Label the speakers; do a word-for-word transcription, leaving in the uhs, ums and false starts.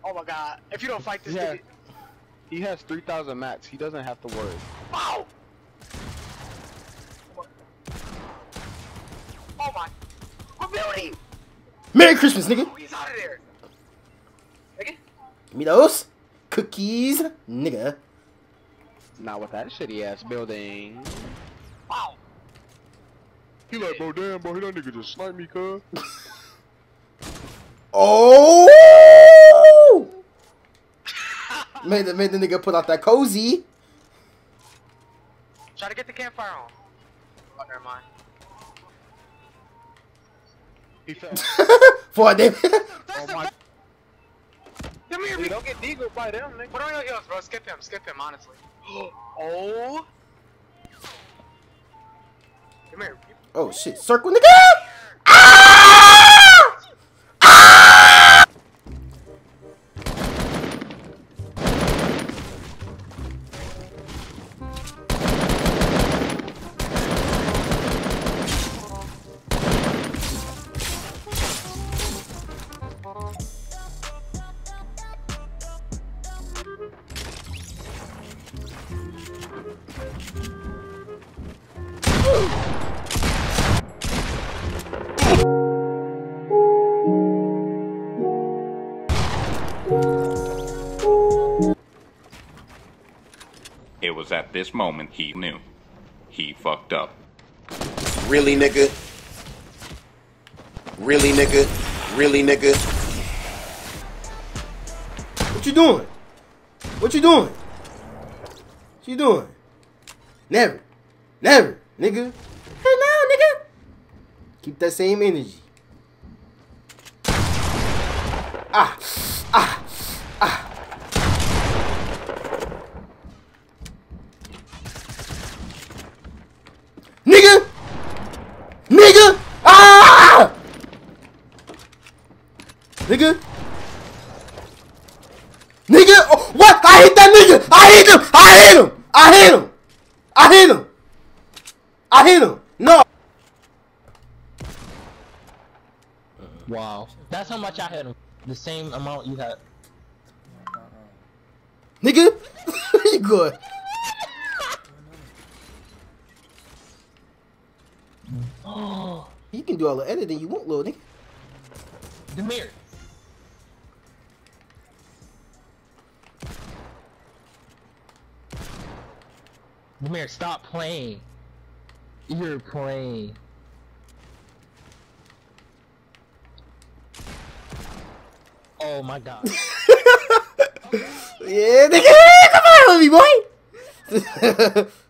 Speaker 1: Oh my god. If you don't fight this
Speaker 2: Yeah.
Speaker 1: nigga.
Speaker 2: He has three thousand mats. He doesn't have to worry.
Speaker 1: Ow! Oh my. What building?
Speaker 3: Merry Christmas, nigga.
Speaker 1: Oh, he's out of there. Nigga?
Speaker 3: Give me those cookies, nigga.
Speaker 2: Not with that shitty ass building.
Speaker 1: Wow.
Speaker 2: He like, bro, damn, bro, that nigga just sniped me, cuz.
Speaker 3: Oh! made the made the nigga put out that cozy.
Speaker 1: Try to get the campfire on. Oh, never mind.
Speaker 2: He fell.
Speaker 3: For a day.
Speaker 1: That's
Speaker 2: Oh
Speaker 1: the
Speaker 2: my.
Speaker 1: Come here,
Speaker 2: Dude,
Speaker 1: me.
Speaker 2: don't get deagled by them, nigga.
Speaker 1: Put on your heels, bro. Skip him. Skip him, honestly. Oh. Come here.
Speaker 3: Oh shit! Circle, nigga. Ah! Ah!
Speaker 4: It was at this moment he knew. He fucked up.
Speaker 5: Really, nigga? Really, nigga? Really, nigga?
Speaker 3: What you doing? What you doing? What you doing? Never. Never, nigga. Hell no, nigga. Keep that same energy. Ah. Ah. Ah. Nigga! Nigga! Ah! Nigga! Nigga! Oh, what? I hit that nigga! I hit him! I hit him! I hit him! I hit him! I hit him! No!
Speaker 6: Wow. That's how much I hit him. The same amount you had.
Speaker 3: Nigga! You good.
Speaker 6: Oh,
Speaker 3: You can do all the editing you want, little nigga.
Speaker 6: Demir. Demir, stop playing. You're playing. Oh my god.
Speaker 3: Yeah, nigga, come on with me, boy.